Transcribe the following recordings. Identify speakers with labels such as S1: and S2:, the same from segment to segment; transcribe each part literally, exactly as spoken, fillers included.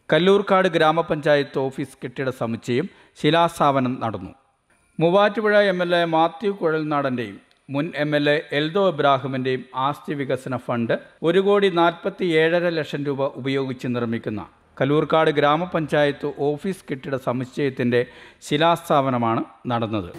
S1: കല്ലൂർക്കാട് ഗ്രാമപഞ്ചായത്ത് ഓഫീസ് കെട്ടിട സമുച്ചയം ശിലാസ്ഥാപനം നടന്നു. Muvattupuzha M L A Mathew കുഴൽനാടൻ്റെയും മുൻ എം എൽ എ എൽദോ ഇബ്രാഹിമിൻ്റെയും ആസ്തി വികസന ഫണ്ട് ഒരു കോടി നാൽപ്പത്തി ഏഴര ലക്ഷം രൂപ ഉപയോഗിച്ച് നിർമ്മിക്കുന്ന കല്ലൂർക്കാട് ഗ്രാമപഞ്ചായത്ത് ഓഫീസ് കെട്ടിട സമുച്ചയത്തിൻ്റെ ശിലാസ്ഥാപനമാണ് നടന്നത്.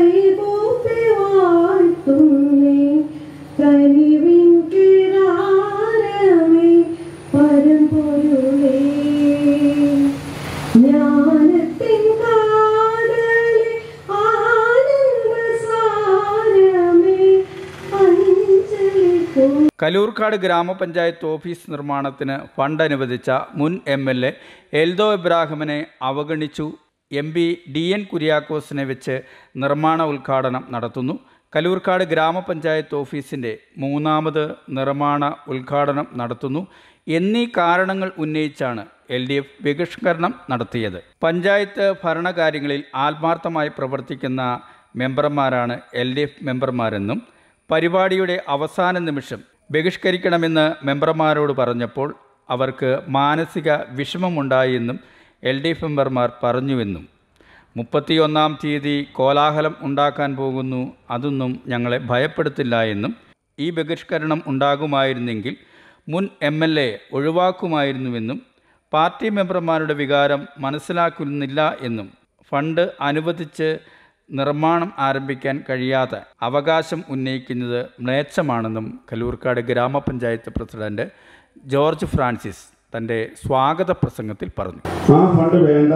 S1: കല്ലൂർക്കാട് ഗ്രാമപഞ്ചായത്ത് ഓഫീസ് നിർമ്മാണത്തിന് ഫണ്ട് അനുവദിച്ച മുൻ എം എൽ എ എൽദോ ഇബ്രാഹിമിനെ അവഗണിച്ചു എം പി ഡി എൻ കുര്യാക്കോസിനെ വെച്ച് നിർമ്മാണ ഉദ്ഘാടനം നടത്തുന്നു. കല്ലൂർക്കാട് ഗ്രാമപഞ്ചായത്ത് ഓഫീസിൻ്റെ മൂന്നാമത് നിർമ്മാണ ഉദ്ഘാടനം നടത്തുന്നു എന്നീ കാരണങ്ങൾ ഉന്നയിച്ചാണ് എൽ ഡി എഫ് ബഹിഷ്കരണം നടത്തിയത്. പഞ്ചായത്ത് ഭരണകാര്യങ്ങളിൽ ആത്മാർത്ഥമായി പ്രവർത്തിക്കുന്ന മെമ്പർമാരാണ് എൽ ഡി എഫ് മെമ്പർമാരെന്നും പരിപാടിയുടെ അവസാന നിമിഷം ബഹിഷ്കരിക്കണമെന്ന് മെമ്പർമാരോട് പറഞ്ഞപ്പോൾ അവർക്ക് മാനസിക വിഷമമുണ്ടായെന്നും എൽ ഡി എഫ് മെമ്പർമാർ പറഞ്ഞുവെന്നും മുപ്പത്തിയൊന്നാം തീയതി കോലാഹലം ഉണ്ടാക്കാൻ പോകുന്നു, അതൊന്നും ഞങ്ങളെ ഭയപ്പെടുത്തില്ല എന്നും ഈ ബഹിഷ്കരണം ഉണ്ടാകുമായിരുന്നെങ്കിൽ മുൻ എം എൽ എ ഒഴിവാക്കുമായിരുന്നുവെന്നും പാർട്ടി മെമ്പർമാരുടെ വികാരം മനസ്സിലാക്കുന്നില്ല എന്നും ഫണ്ട് അനുവദിച്ച് നിർമ്മാണം ആരംഭിക്കാൻ കഴിയാതെ അവകാശം ഉന്നയിക്കുന്നത് മ്ലേച്ഛമാണെന്നും കല്ലൂർക്കാട് ഗ്രാമപഞ്ചായത്ത് പ്രസിഡന്റ് ജോർജ് ഫ്രാൻസിസ് തൻ്റെ സ്വാഗത പ്രസംഗത്തിൽ പറഞ്ഞു.
S2: ആ ഫണ്ട് വേണ്ട,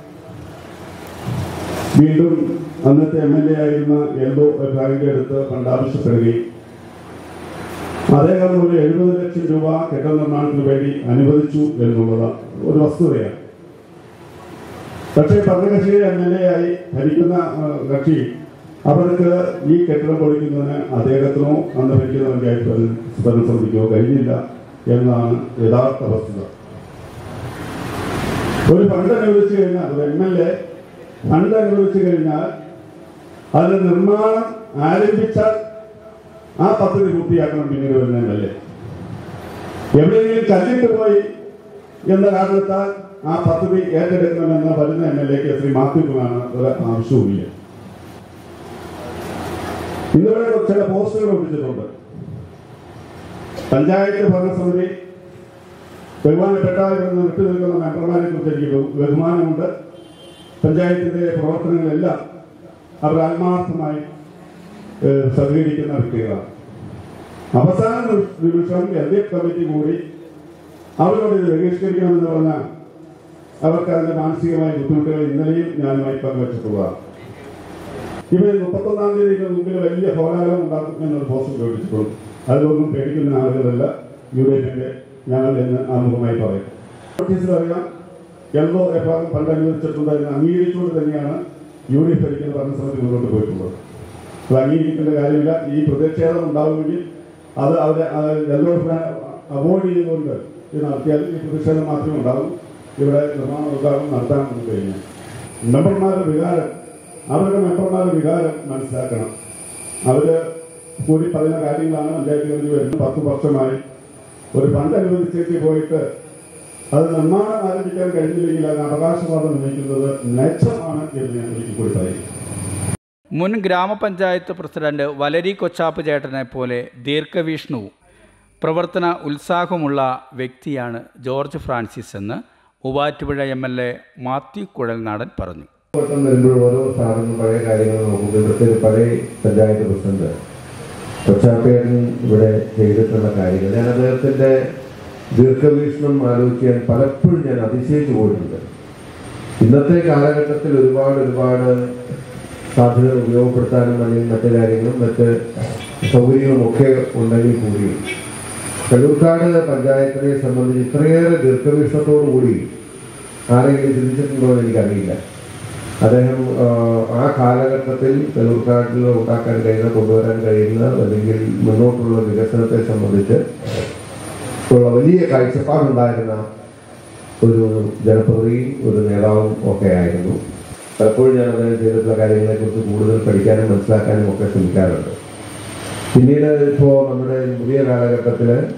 S2: വീണ്ടും അന്നത്തെ എം എൽ എ ആയിരുന്ന എൽദോ ഇബ്രാഹിമിന്റെ അടുത്ത് ഫണ്ട് ആവശ്യപ്പെടുകയും അദ്ദേഹം ഒരു എഴുപത് ലക്ഷം രൂപ കെട്ടിട നിർമ്മാണത്തിന് വേണ്ടി അനുവദിച്ചു എന്നുള്ളത് ഒരു വസ്തുതയാണ്. പക്ഷേ ഭരണകക്ഷി എം എൽ എ ആയി ഭരിക്കുന്ന കക്ഷി അവർക്ക് ഈ കെട്ടിടം പൊളിക്കുന്നതിന് അദ്ദേഹത്തിനോ അന്ന് ഭരിക്കുന്ന പഞ്ചായത്ത് ഭരണസമിതിക്കോ കഴിഞ്ഞില്ല എന്നാണ് യഥാർത്ഥ വസ്തുത. ഒരു ഫണ്ട് അനുവദിച്ചു കഴിഞ്ഞാൽ ഒരു എം എൽ എ ഫണ്ട് അനുവദിച്ചു കഴിഞ്ഞാൽ അതിന് നിർമ്മാണം ആരംഭിച്ചാൽ ആ പദ്ധതി പൂർത്തിയാക്കണം പിന്നീട് വരുന്ന എം എൽ എ. എവിടെയെങ്കിലും കല്ലിട്ട് പോയി എന്ന കാരണത്താൽ ആ പദ്ധതി ഏറ്റെടുക്കണമെന്ന് വരുന്ന എം എൽ എക്ക് ശ്രീ മാത്യുവിനാണ് ഒരു ആവശ്യവുമില്ല. ഇന്നിവിടെ ചില പോസ്റ്ററുകൾ ഒട്ടിച്ചിട്ടുണ്ട്. പഞ്ചായത്ത് ഭരണസമിതി ബഹുമാനപ്പെട്ട വിട്ടു നിൽക്കുന്ന മെമ്പർമാരെ കുറിച്ച് എനിക്ക് ബഹുമാനമുണ്ട്. പഞ്ചായത്തിന്റെ പ്രവർത്തനങ്ങളെല്ലാം അവർ ആത്മാർത്ഥമായി സഹകരിക്കുന്ന വ്യക്തികളാണ്. അവസാന നിമിഷം എൽ ഡി എഫ് കമ്മിറ്റി കൂടി അവരോട് ഇത് ബഹിഷ്കരിക്കണമെന്ന് പറഞ്ഞാൽ അവർക്ക് അതിന്റെ മാനസികമായ ബുദ്ധിമുട്ടുകൾ ഇന്നലെയും ഞാനുമായി പങ്കുവച്ചിട്ടുള്ളതാണ്. ഇവർ മുപ്പത്തൊന്നാം തീയതിക്ക് മുമ്പിൽ വലിയ കോലാഹലം ഉണ്ടാക്കും എന്നൊരു പോസ്റ്റ് പ്രകടിപ്പിച്ചിട്ടുണ്ട്. അതിലൊന്നും പേടിക്കുന്ന ആളുകളല്ല യു ഡി എഫിന്റെ ഞങ്ങൾ എന്ന് ആമുഖമായി പറയും. നോട്ടീസിൽ അറിയാം എൽദോ ഇബ്രാഹിം ഫണ്ട് അനുവദിച്ചിട്ടുണ്ട് എന്ന് അംഗീകരിച്ചുകൊണ്ട് തന്നെയാണ് യു ഡി എഫ് ഭരിക്കുന്ന ഭരണസമിതി മുന്നോട്ട് പോയിട്ടുള്ളത്. അത് അംഗീകരിക്കേണ്ട കാര്യമില്ല. ഈ പ്രതിഷേധം ഉണ്ടാവുമെങ്കിൽ അത് അവരെ എൽദോ അവോയ്ഡ് ചെയ്തുകൊണ്ട് ഇത് നടത്തിയാൽ ഈ പ്രതിഷേധം മാത്രമേ ഉണ്ടാകും. ഇവിടെ നിർമ്മാണ ഉദ്ഘാടനം നടത്താൻ നമുക്ക് കഴിഞ്ഞു. മെമ്പർമാരുടെ വികാരം അവരുടെ മെമ്പർമാരുടെ വികാരം മനസ്സിലാക്കണം. അവര് കൂടി പറയുന്ന കാര്യങ്ങളാണ് പഞ്ചായത്ത് കമ്മിറ്റി വരുന്നത്. പത്ത് വർഷമായി ഒരു ഫണ്ട് അനുവദിച്ചേക്ക് പോയിട്ട് അത് നിർമ്മാണം ആരംഭിക്കാൻ കഴിഞ്ഞില്ലെങ്കിൽ അത് അവകാശവാദം ഉന്നയിക്കുന്നത് മെച്ചമാണ് എന്ന് ഞാൻ ഒരിക്കൽ കൂടി പറയുന്നു.
S1: മുൻ ഗ്രാമപഞ്ചായത്ത് പ്രസിഡന്റ് വലരി കൊച്ചാപ്പ് ചേട്ടനെ പോലെ ദീർഘവീക്ഷണവും പ്രവർത്തന ഉത്സാഹമുള്ള വ്യക്തിയാണ് ജോർജ് ഫ്രാൻസിസ് എന്ന് Muvattupuzha M L A Mathew Kuzhalnadan പറഞ്ഞു.
S3: വരുമ്പോൾ ഓരോ സ്ഥാപനം പഴയ കാര്യങ്ങൾ നോക്കുമ്പോൾ ഇവിടുത്തെ ഒരു പഴയ പഞ്ചായത്ത് പ്രസിഡന്റ് കൊച്ചാപ്പേട്ടൻ ഇവിടെ ചെയ്തിട്ടുള്ള കാര്യങ്ങൾ ഞാൻ അദ്ദേഹത്തിൻ്റെ ദീർഘവീക്ഷണം ആലോചിക്കാൻ പലപ്പോഴും ഞാൻ അതിശയിച്ചു പോയിട്ടുണ്ട്. ഇന്നത്തെ കാലഘട്ടത്തിൽ ഒരുപാട് ഒരുപാട് സാധ്യതകൾ ഉപയോഗപ്പെടുത്താനും അല്ലെങ്കിൽ മറ്റു കാര്യങ്ങളും മറ്റ് സൗകര്യങ്ങളും ഒക്കെ ഉണ്ടെങ്കിൽ കൂടി കല്ലൂർക്കാട് പഞ്ചായത്തിനെ സംബന്ധിച്ച് ഇത്രയേറെ ദീർഘവീക്ഷണത്തോടു കൂടി ആരെങ്കിലും ചിന്തിച്ചിട്ടുണ്ടോ എന്ന് എനിക്കറിയില്ല. അദ്ദേഹം ആ കാലഘട്ടത്തിൽ കല്ലൂർക്കാട്ടിൽ ഉണ്ടാക്കാൻ കഴിയുന്ന കൊണ്ടുവരാൻ കഴിയുന്ന അല്ലെങ്കിൽ മുന്നോട്ടുള്ള വികസനത്തെ സംബന്ധിച്ച് ഉള്ള വലിയ കാഴ്ചപ്പാടുണ്ടായിരുന്ന ഒരു ജനപ്രതിനിധിയും ഒരു നേതാവും ഒക്കെ ആയിരുന്നു. പലപ്പോഴും ഞാൻ അദ്ദേഹം ചെയ്തിട്ടുള്ള കാര്യങ്ങളെക്കുറിച്ച് കൂടുതൽ പഠിക്കാനും മനസ്സിലാക്കാനും ഒക്കെ ശ്രമിക്കാറുണ്ട്. പിന്നീട് ഇപ്പോൾ നമ്മുടെ പുതിയ കാലഘട്ടത്തിൽ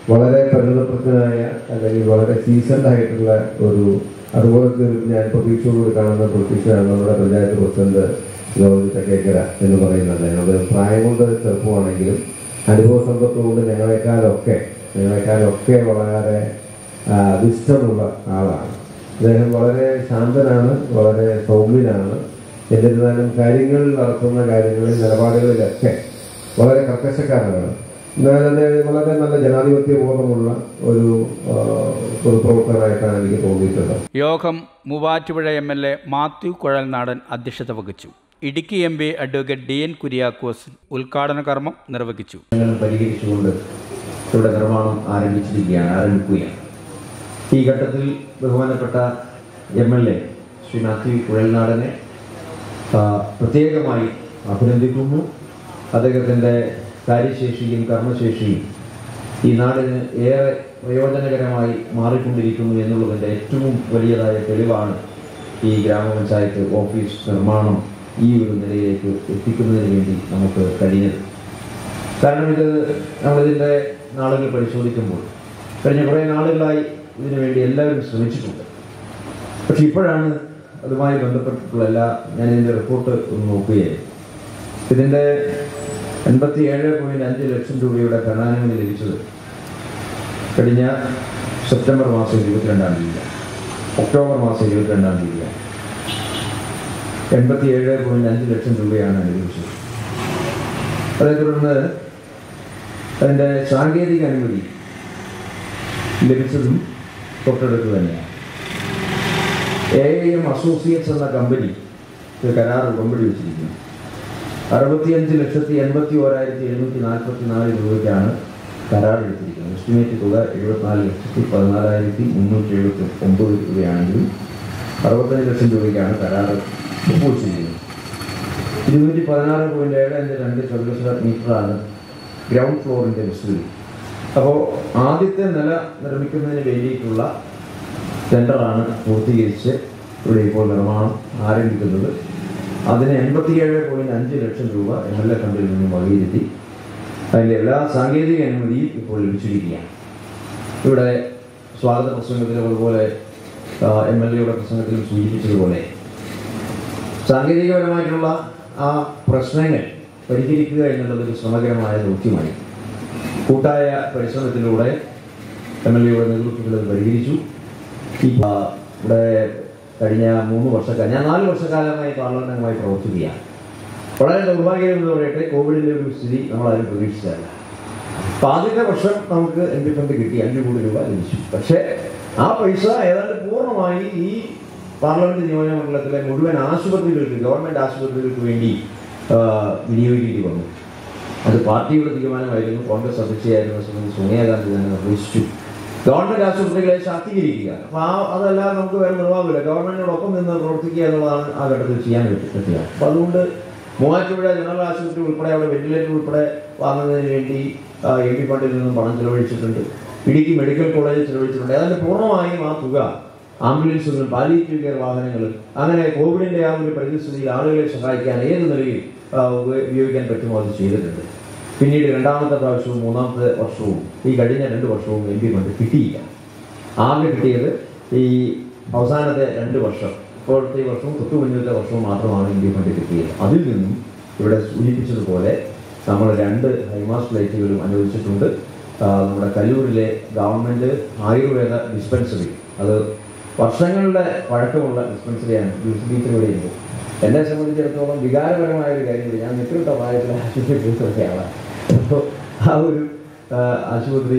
S3: വളരെ പരിണതപ്രജ്ഞനായ അല്ലെങ്കിൽ വളരെ സീസൺഡ് ആയിട്ടുള്ള ഒരു അതുപോലെ ഞാൻ പ്രതീക്ഷയോട് കാണുന്ന പ്രതീക്ഷയാണ് നമ്മുടെ പഞ്ചായത്ത് പ്രസിഡന്റ് തകൾക എന്ന് പറയുന്നത്. അത് പ്രായം കൊണ്ട് ചെറുപ്പമാണെങ്കിലും അനുഭവ സമ്പത്തുകൊണ്ട് ഞങ്ങളെക്കാളൊക്കെ ഞങ്ങളെക്കാളൊക്കെ വളരെ അധിഷ്ഠമുള്ള ആളാണ്. അദ്ദേഹം വളരെ ശാന്തനാണ്, വളരെ സൗമ്യനാണ്. എന്നിരുന്നാലും കാര്യങ്ങൾ നടത്തുന്ന കാര്യങ്ങളിൽ നിലപാടുകളിലൊക്കെ വളരെ കർക്കശക്കാരനാണ്. എന്നാൽ വളരെ നല്ല ജനാധിപത്യ ബോധമുള്ള ഒരു പൊതുപ്രവർത്തകനായിട്ടാണ് എനിക്ക് തോന്നിയിട്ടുള്ളത്.
S1: യോഗം Muvattupuzha M L A Mathew Kuzhalnadan അധ്യക്ഷത വഹിച്ചു. Idukki M P advocate D N Kuriakose ഉദ്ഘാടന കർമ്മം നിർവഹിച്ചു.
S4: പരിഹരിച്ചുകൊണ്ട് ഇവിടെ നിർമ്മാണം ആരംഭിച്ചിരിക്കുകയാണ് ആരംഭിക്കുകയാണ് ഈ ഘട്ടത്തിൽ ബഹുമാനപ്പെട്ട M L A Shri Mathew കുഴൽനാടനെ പ്രത്യേകമായി അഭിനന്ദിക്കുന്നു. അദ്ദേഹത്തിൻ്റെ കാര്യശേഷിയും കർമ്മശേഷിയും ഈ നാടിന് ഏറെ പ്രയോജനകരമായി മാറിക്കൊണ്ടിരിക്കുന്നു എന്നുള്ളതിൻ്റെ ഏറ്റവും വലിയതായ തെളിവാണ് ഈ ഗ്രാമപഞ്ചായത്ത് ഓഫീസ് നിർമ്മാണം ഈ ഒരു നിലയിലേക്ക് എത്തിക്കുന്നതിന് വേണ്ടി നമുക്ക് കഴിഞ്ഞത്. കാരണം ഇത് നമ്മളിതിൻ്റെ നാളുകൾ പരിശോധിക്കുമ്പോൾ കഴിഞ്ഞ കുറേ നാളുകളായി ഇതിനു വേണ്ടി എല്ലാവരും ശ്രമിച്ചിട്ടുണ്ട്. പക്ഷെ ഇപ്പോഴാണ് അതുമായി ബന്ധപ്പെട്ടിട്ടുള്ള എല്ലാ ഞാനിതിൻ്റെ റിപ്പോർട്ട് ഒന്ന് നോക്കുകയായിരുന്നു. ഇതിൻ്റെ എൺപത്തി ഏഴ് പോയിൻറ്റ് അഞ്ച് ലക്ഷം രൂപയുടെ ധനാനുമതി ലഭിച്ചത് കഴിഞ്ഞ സെപ്റ്റംബർ മാസം ഇരുപത്തിരണ്ടാം തീയതി ഒക്ടോബർ മാസം ഇരുപത്തിരണ്ടാം തീയതി എൺപത്തി ഏഴ് പോയിൻറ്റ് അഞ്ച് ലക്ഷം രൂപയാണ് അനുവദിച്ചത്. അതേ തുടർന്ന് അതിൻ്റെ സാങ്കേതിക അനുമതി ലഭിച്ചതും തൊട്ടടുത്ത് തന്നെയാണ്. എ എം അസോസിയേറ്റ്സ് എന്ന കമ്പനി കരാർ ഉടമ്പടി വെച്ചിരിക്കുന്നു. അറുപത്തിയഞ്ച് ലക്ഷത്തി എൺപത്തി ഓരായിരത്തി എഴുന്നൂറ്റി നാൽപ്പത്തി നാല് രൂപയ്ക്കാണ് കരാർ എടുത്തിരിക്കുന്നത്. എസ്റ്റിമേറ്റ് തുക എഴുപത്തിനാല് ലക്ഷത്തി പതിനാലായിരത്തി മുന്നൂറ്റി എഴുപത്തി ഒമ്പത് രൂപയാണെങ്കിലും അറുപത്തഞ്ച് ലക്ഷം രൂപയ്ക്കാണ് കരാർ ഒപ്പുവെച്ചിരിക്കുന്നത്. ഇരുന്നൂറ്റി പതിനാറ് പോയിൻറ്റ് ഏഴ് അഞ്ച് രണ്ട് ചതുരശ്ര മീറ്ററാണ് ഗ്രൗണ്ട് ഫ്ലോറിൻ്റെ വിസ്തൃതി. അപ്പോൾ ആദ്യത്തെ നില നിർമ്മിക്കുന്നതിന് വേണ്ടിയിട്ടുള്ള ടെൻഡറാണ് പൂർത്തീകരിച്ച് ഇവിടെ ഇപ്പോൾ നിർമ്മാണം ആരംഭിക്കുന്നത്. അതിന് എൺപത്തിയേഴ് പോയിൻറ്റ് അഞ്ച് ലക്ഷം രൂപ എം എൽ എ ഫണ്ടിൽ നിന്നും വകയിരുത്തി അതിൻ്റെ എല്ലാ സാങ്കേതിക അനുമതിയും ഇപ്പോൾ ലഭിച്ചിരിക്കുകയാണ്. ഇവിടെ സ്വാഗത പ്രസംഗത്തിലും അതുപോലെ എം എൽ എയുടെ പ്രസംഗത്തിലും സൂചിപ്പിച്ചതുപോലെ സാങ്കേതികപരമായിട്ടുള്ള ആ പ്രശ്നങ്ങൾ പരിഹരിക്കുക എന്നുള്ളതൊരു ശ്രമകരമായ ദൗത്യമായി കൂട്ടായ പരിശ്രമത്തിലൂടെ എം എൽ എയുടെ നേതൃത്വത്തിൽ അത് പരിഹരിച്ചു. ഇവിടെ കഴിഞ്ഞ മൂന്ന് വർഷക്കാലം ഞാൻ നാല് വർഷക്കാലമായി പാർലമെന്റ് അംഗമായി പ്രവർത്തിക്കുകയാണ്. വളരെ ദൗർഭാഗ്യം എന്ന് പറയട്ടെ, കോവിഡിൻ്റെ ഒരു സ്ഥിതി നമ്മളാരും പ്രതീക്ഷിച്ചതല്ല. അപ്പം ആദ്യത്തെ വർഷം നമുക്ക് എം പി ഫണ്ട് കിട്ടി, അഞ്ച് കോടി രൂപ ലഭിച്ചു. പക്ഷേ ആ പൈസ ഏതാണ്ട് പൂർണ്ണമായി ഈ പാർലമെന്റ് നിയോജക മണ്ഡലത്തിലെ മുഴുവൻ ആശുപത്രികൾക്ക് ഗവൺമെൻറ് ആശുപത്രികൾക്ക് വേണ്ടി വിനിയോഗിക്കേണ്ടി വന്നു. അത് പാർട്ടിയുടെ തീരുമാനമായിരുന്നു. കോൺഗ്രസ് അധ്യക്ഷയായിരുന്ന ശ്രീമതി സോണിയാഗാന്ധി തന്നെ നിർദ്ദേശിച്ചു ഗവൺമെൻറ് ആശുപത്രികളെ ശാക്തീകരിക്കുക. അപ്പോൾ ആ അതല്ലാതെ നമുക്ക് വേറെ നിർവാഹമില്ല, ഗവൺമെൻറ്റിനോടൊപ്പം നിന്ന് പ്രവർത്തിക്കുക എന്നുള്ളതാണ് ആ ഘട്ടത്തിൽ ചെയ്യാൻ പറ്റുക. അപ്പോൾ അതുകൊണ്ട് മൂവാറ്റുപുഴ ജനറൽ ആശുപത്രി ഉൾപ്പെടെ അവിടെ വെന്റിലേറ്റർ ഉൾപ്പെടെ വാങ്ങുന്നതിന് വേണ്ടി എം പി ഫണ്ടിൽ നിന്നും പണം ചെലവഴിച്ചിട്ടുണ്ട്. ഇടുക്കി മെഡിക്കൽ കോളേജിൽ ചെലവഴിച്ചിട്ടുണ്ട്. അതിൻ്റെ പൂർണ്ണമായും ആ തുക ആംബുലൻസുകളും പാലിയേറ്റീവ് കെയർ വാഹനങ്ങളും അങ്ങനെ കോവിഡിൻ്റെ ആ ഒരു പരിസ്ഥിതിയിൽ ആളുകളെ സഹായിക്കാൻ ഏത് നിലയിൽ ഉപയോഗിക്കാൻ പറ്റുമോ അത് ചെയ്തിട്ടുണ്ട്. പിന്നീട് രണ്ടാമത്തെ പ്രാവശ്യവും മൂന്നാമത്തെ വർഷവും ഈ കഴിഞ്ഞ രണ്ട് വർഷവും എം പി ഫണ്ട് കിട്ടിയില്ല. ആകെ കിട്ടിയത് ഈ അവസാനത്തെ രണ്ട് വർഷം, ഇപ്പോഴത്തെ ഈ വർഷവും തൊട്ടു മുന്നിലത്തെ വർഷവും മാത്രമാണ് എം പി ഫണ്ട് കിട്ടിയത്. അതിൽ നിന്നും ഇവിടെ സൂചിപ്പിച്ചതുപോലെ നമ്മൾ രണ്ട് ഹൈമാസ് ഫ്ലൈറ്റുകളും അനുവദിച്ചിട്ടുണ്ട്. നമ്മുടെ കല്ലൂരിലെ ഗവൺമെൻറ് ആയുർവേദ ഡിസ്പെൻസറി, അത് വർഷങ്ങളുടെ പഴക്കമുള്ള ഡിസ്പെൻസറിയാണ്. ബീച്ചിലൂടെയുണ്ട്. എന്നെ സംബന്ധിച്ചിടത്തോളം വികാരപരമായ ഒരു കാര്യമില്ല. ഞാൻ മിത്രട്ട പ്രായത്തിൽ ആശുപത്രി പോയിട്ടൊക്കെയാണ്. അപ്പോൾ ആ ഒരു ആശുപത്രി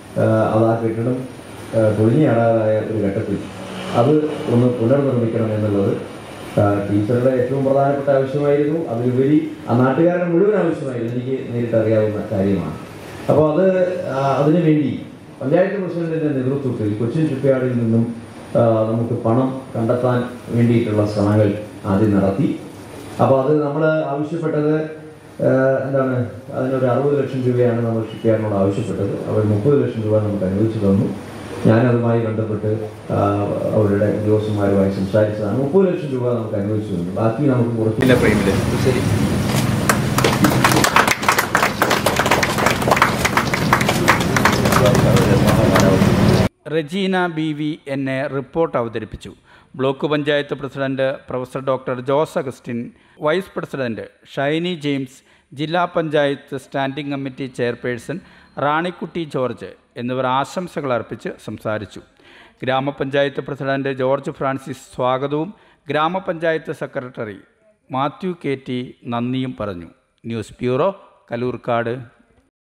S4: അത് ആ കെട്ടിടം പൊളിഞ്ഞാടാതായ ഒരു ഘട്ടത്തിൽ അത് ഒന്ന് പുനർനിർമ്മിക്കണം എന്നുള്ളത് ടീച്ചറുടെ ഏറ്റവും പ്രധാനപ്പെട്ട ആവശ്യമായിരുന്നു. അതിലുപരി ആ നാട്ടുകാരുടെ മുഴുവൻ ആവശ്യമായിരുന്നു. എനിക്ക് നേരിട്ട് അറിയാവുന്ന കാര്യമാണ്. അപ്പോൾ അത് അതിനു വേണ്ടി പഞ്ചായത്ത് പ്രസിഡന്റിൻ്റെ നേതൃത്വത്തിൽ കൊച്ചിൻ ഷിപ്പ്യാർഡിൽ നിന്നും നമുക്ക് പണം കണ്ടെത്താൻ വേണ്ടിയിട്ടുള്ള ശ്രമങ്ങൾ ആദ്യം നടത്തി. അപ്പോൾ അത് നമ്മൾ ആവശ്യപ്പെട്ടത് എന്താണ്, അതിനൊരു അറുപത് ലക്ഷം രൂപയാണ് നമ്മൾ ഷിപ്പ്യാർഡിനോട് ആവശ്യപ്പെട്ടത്. അവർ മുപ്പത് ലക്ഷം രൂപ നമുക്ക് അനുവദിച്ചു തന്നു. ഞാനതുമായി ബന്ധപ്പെട്ട് അവരുടെ ഉദ്യോഗസ്ഥന്മാരുമായി സംസാരിച്ചതാണ്. മുപ്പത് ലക്ഷം രൂപ നമുക്ക് അനുവദിച്ചു തന്നു. ബാക്കി നമുക്ക് കുറച്ചില്ല ഫ്രെയിമിൽ. ശരി.
S1: Regina B V N A report അവതരിപ്പിച്ചു. Block panchayat president professor doctor Jose Augustine, vice president Shiny James, ജില്ലാ panchayat standing committee chairperson Ranikutty George എന്നിവർ ആശംസകൾ അർപ്പിച്ച് സംസാരിച്ചു. ഗ്രാമപഞ്ചായത്ത് പ്രസിഡന്റ് ജോർജ് ഫ്രാൻസിസ് സ്വാഗതവും ഗ്രാമപഞ്ചായത്ത് സെക്രട്ടറി മാത്യു കെ ടി നന്ദിയും പറഞ്ഞു. News bureau, Kallurkad.